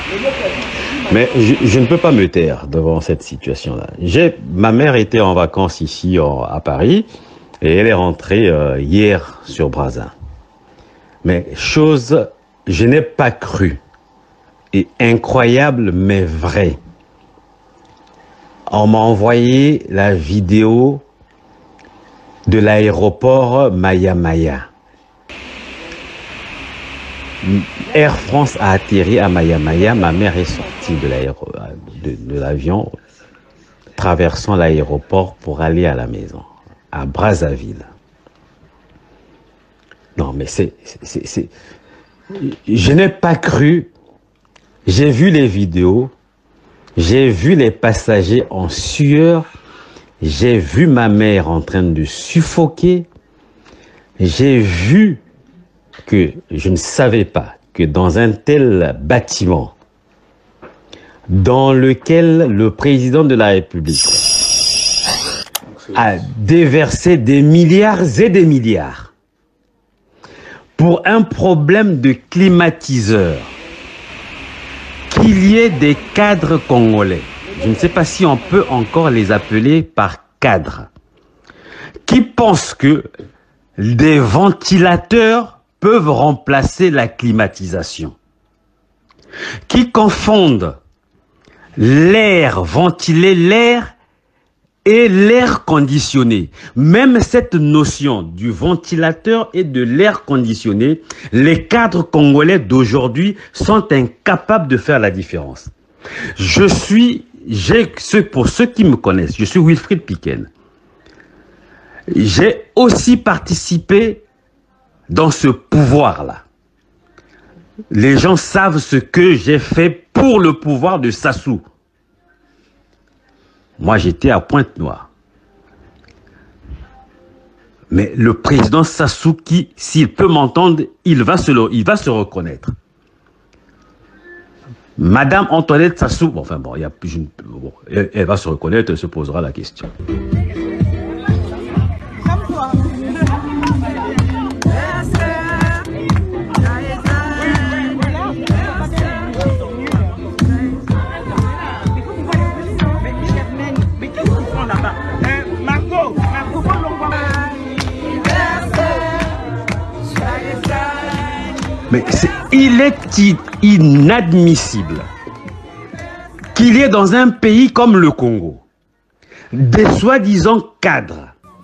Mais je ne peux pas me taire devant cette situation-là. Ma mère était en vacances ici à Paris et elle est rentrée hier sur Brazza. Mais je n'ai pas cru, et incroyable mais vrai. On m'a envoyé la vidéo de l'aéroport Maya Maya. Air France a atterri à Maya Maya. Ma mère est sortie de l'avion, traversant l'aéroport pour aller à la maison, à Brazzaville. Non, mais je n'ai pas cru. J'ai vu les vidéos, j'ai vu les passagers en sueur, j'ai vu ma mère en train de suffoquer, j'ai vu que je ne savais pas que dans un tel bâtiment, dans lequel le président de la République a déversé des milliards et des milliards pour un problème de climatiseur, qu'il y ait des cadres congolais, je ne sais pas si on peut encore les appeler par cadres, qui pensent que des ventilateurs peuvent remplacer la climatisation, qui confondent l'air, ventiler l'air et l'air conditionné. Même cette notion du ventilateur et de l'air conditionné, les cadres congolais d'aujourd'hui sont incapables de faire la différence. Pour ceux qui me connaissent, je suis Wilfried Piquen. J'ai aussi participé dans ce pouvoir-là. Les gens savent ce que j'ai fait pour le pouvoir de Sassou. Moi, j'étais à Pointe-Noire. Mais le président Sassou, s'il peut m'entendre, il va se reconnaître. Madame Antoinette Sassou, elle va se reconnaître, elle se posera la question. Mais il est inadmissible qu'il y ait dans un pays comme le Congo des soi-disant cadres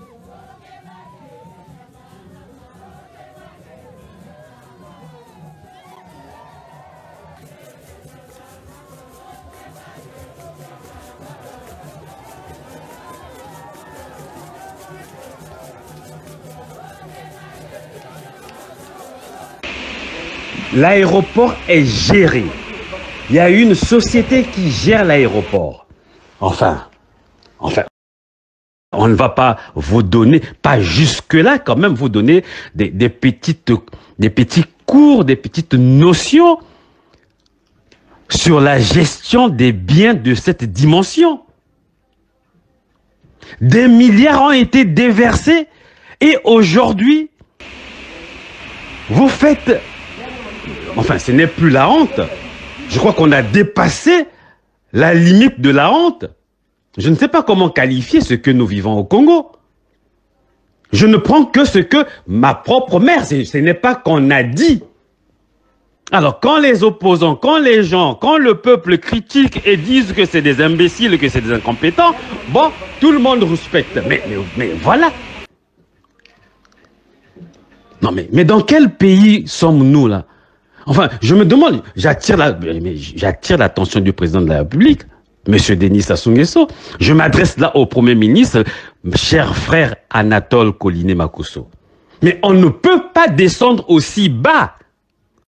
L'aéroport est géré. Il y a une société qui gère l'aéroport. Enfin, on ne va pas vous donner, pas jusque-là quand même, vous donner des petits cours, des petites notions sur la gestion des biens de cette dimension. Des milliards ont été déversés et aujourd'hui, vous faites... Enfin, ce n'est plus la honte. Je crois qu'on a dépassé la limite de la honte. Je ne sais pas comment qualifier ce que nous vivons au Congo. Je ne prends que ce que ma propre mère, ce n'est pas qu'on a dit. Alors, quand les opposants, quand les gens, quand le peuple critique et disent que c'est des imbéciles, que c'est des incompétents, bon, tout le monde respecte. Mais voilà. Non, mais dans quel pays sommes-nous là? Enfin, je me demande, j'attire l'attention du président de la République, M. Denis Sassou Nguesso. Je m'adresse là au Premier ministre, cher frère Anatole Collinet Makosso. Mais on ne peut pas descendre aussi bas.